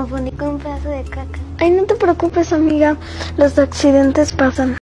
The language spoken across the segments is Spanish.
confundí con un pedazo de caca. Ay, no te preocupes, amiga. Los accidentes pasan.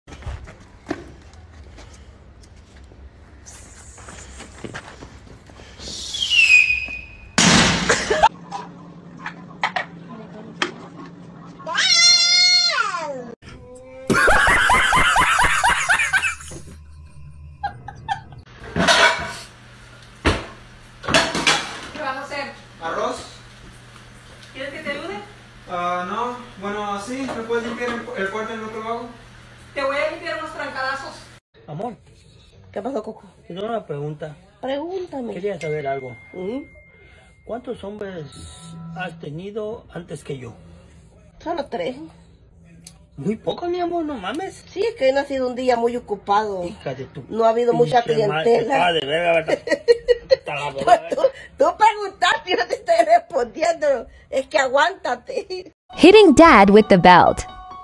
¿Arroz? ¿Quieres que te ayude? No. Bueno, sí. ¿Me puedes limpiar el cuarto en el otro lado? Te voy a limpiar unos trancadazos. Amor, ¿Qué pasó, Coco? tengo una pregunta. Pregúntame. Quería saber algo. ¿Mm? ¿Cuántos hombres has tenido antes que yo? Solo 3. Muy poco, mi amor, no mames. Sí, es que he nacido un día muy ocupado. Hija de tu... No ha habido mucha pinche madre, clientela. de verga, ¿verdad? Hasta la Pues verga. tú preguntaste y no te estoy respondiendo. Es que aguántate. Hitting dad with the belt.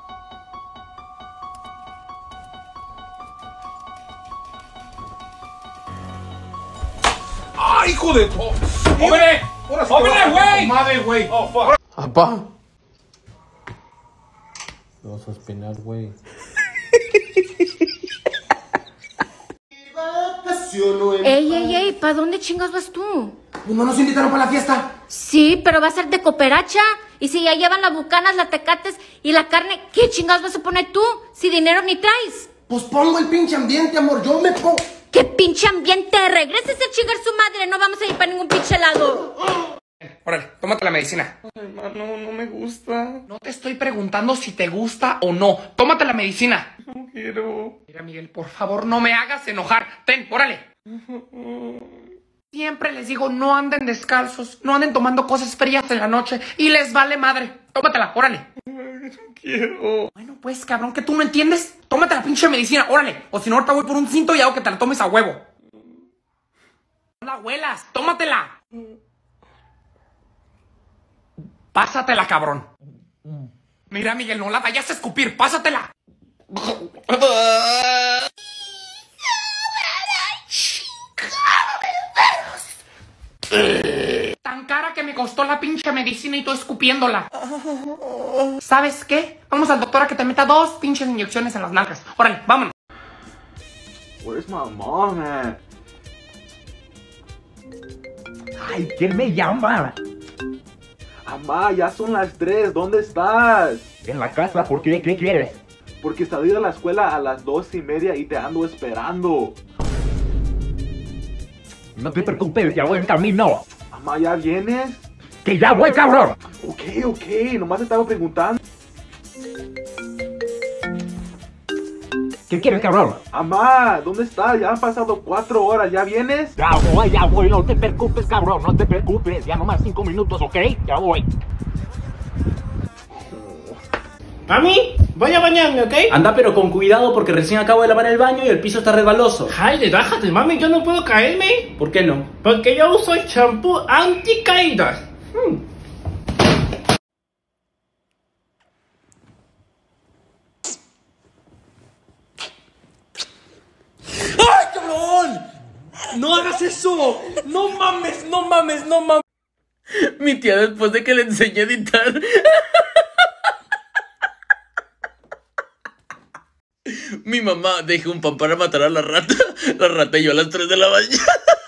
¡Ay, hijo de... ¡Hombre! ¡Hombre, güey! ¡Madre, güey! ¡Oh, fuck! Apá. Te vas a espinar, güey. Ey, ¿para dónde chingas vas tú? ¿No nos invitaron para la fiesta? Sí, pero va a ser de cooperacha. Y si ya llevan las bucanas, las tecates y la carne, ¿qué chingados vas a poner tú? Si dinero ni traes. Pues pongo el pinche ambiente, amor. Yo me pongo... ¡Qué pinche ambiente! ¡Regrésese a chingar su madre! No vamos a ir para ningún pinche lado. Órale, tómate la medicina. Ay, mano, no me gusta. No te estoy preguntando si te gusta o no. Tómate la medicina. No quiero. Mira, Miguel, por favor, no me hagas enojar. Ten, órale. Siempre les digo, no anden descalzos, no anden tomando cosas frías en la noche y les vale madre. Tómatela, órale. No quiero. Bueno, pues, cabrón, que tú no entiendes. Tómate la pinche medicina, órale. O si no, ahorita voy por un cinto y hago que te la tomes a huevo. No la huelas, tómatela. Pásatela, cabrón. Mira, Miguel, no la vayas a escupir, pásatela. Tan cara que me costó la pinche medicina y tú escupiéndola. ¿Sabes qué? Vamos al doctor a que te meta 2 pinches inyecciones en las nalgas. Órale, vámonos. Where's my mom at? Ay, ¿quién me llama? Amá, ya son las 3. ¿Dónde estás? En la casa, ¿por qué? ¿Qué quieres? Porque salí de la escuela a las 2:30 y te ando esperando. No te preocupes, ya voy en camino. Amá, ¿ya vienes? ¡Que ya voy, cabrón! Ok, nomás te estaba preguntando. ¿Qué quieres, cabrón? Amá, ¿dónde estás? Ya han pasado 4 horas, ¿ya vienes? Ya voy, no te preocupes, cabrón, no te preocupes. Ya nomás 5 minutos, ¿ok? Ya voy. Mami, voy a bañarme, ¿ok? Anda, pero con cuidado porque recién acabo de lavar el baño y el piso está resbaloso. Ay, relájate, mami, yo no puedo caerme. ¿Por qué no? Porque yo uso el champú anticaídas. ¡Ay, cabrón! ¡No hagas eso! ¡No mames, no mames, no mames! Mi tía, después de que le enseñé a editar... Mi mamá dejó un pan para matar a la rata. La rata y yo a las 3 de la mañana.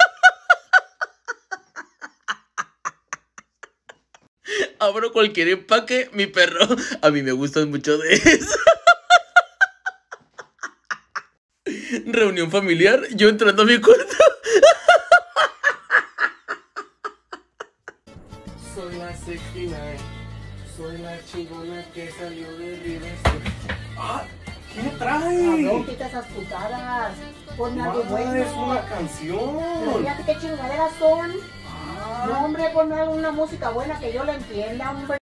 Abro cualquier empaque, mi perro. A mí me gustan mucho de eso. Reunión familiar, yo entrando a mi cuarto. Soy la 69. Soy la chingona que salió de River. ¡Ah! ¿Qué me trae? Cabrón, quita esas putadas. Ponme algo bueno. Es una canción. Fíjate qué chingaderas son. No, hombre, ponme alguna música buena que yo la entienda, hombre.